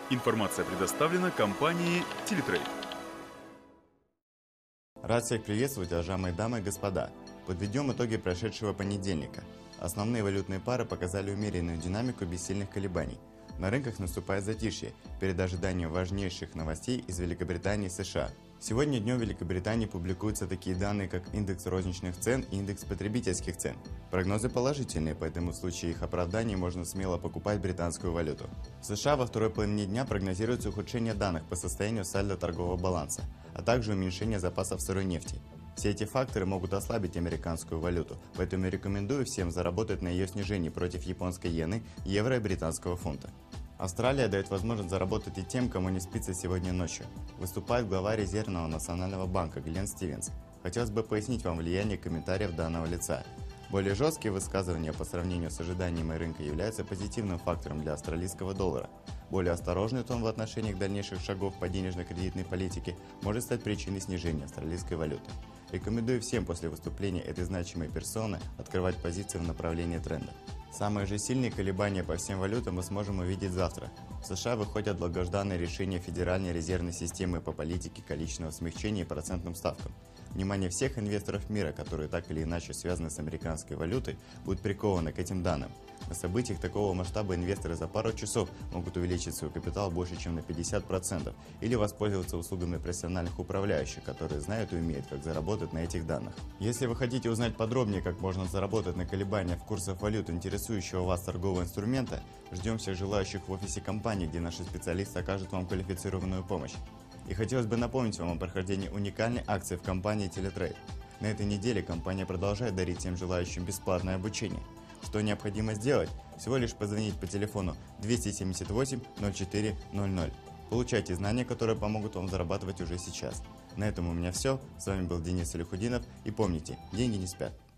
Информация предоставлена компанией Teletrade. Рад всех приветствовать, уважаемые дамы и господа. Подведем итоги прошедшего понедельника. Основные валютные пары показали умеренную динамику без сильных колебаний. На рынках наступает затишье перед ожиданием важнейших новостей из Великобритании и США. Сегодня днем в Великобритании публикуются такие данные, как индекс розничных цен и индекс потребительских цен. Прогнозы положительные, поэтому в случае их оправдания можно смело покупать британскую валюту. В США во второй половине дня прогнозируется ухудшение данных по состоянию сальдо торгового баланса, а также уменьшение запасов сырой нефти. Все эти факторы могут ослабить американскую валюту, поэтому рекомендую всем заработать на ее снижении против японской иены, евро и британского фунта. Австралия дает возможность заработать и тем, кому не спится сегодня ночью. Выступает глава Резервного национального банка Глен Стивенс. Хотелось бы пояснить вам влияние комментариев данного лица. Более жесткие высказывания по сравнению с ожиданиями рынка являются позитивным фактором для австралийского доллара. Более осторожный тон в отношении дальнейших шагов по денежно-кредитной политике может стать причиной снижения австралийской валюты. Рекомендую всем после выступления этой значимой персоны открывать позиции в направлении тренда. Самые же сильные колебания по всем валютам мы сможем увидеть завтра. В США выходят долгожданные решения Федеральной резервной системы по политике количественного смягчения и процентным ставкам. Внимание всех инвесторов мира, которые так или иначе связаны с американской валютой, будет приковано к этим данным. На событиях такого масштаба инвесторы за пару часов могут увеличить свой капитал больше, чем на 50%, или воспользоваться услугами профессиональных управляющих, которые знают и умеют, как заработать на этих данных. Если вы хотите узнать подробнее, как можно заработать на колебаниях курсов валют интересующего вас торгового инструмента, ждем всех желающих в офисе компании, где наши специалисты окажут вам квалифицированную помощь. И хотелось бы напомнить вам о прохождении уникальной акции в компании Teletrade. На этой неделе компания продолжает дарить всем желающим бесплатное обучение. Что необходимо сделать? Всего лишь позвонить по телефону 278 04 00. Получайте знания, которые помогут вам зарабатывать уже сейчас. На этом у меня все. С вами был Денис Салихудинов. И помните, деньги не спят.